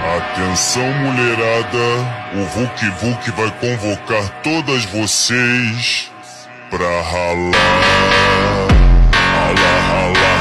Atenção, mulherada, o Vuk Vuk vai convocar todas vocês pra ralar, ralar, ralar.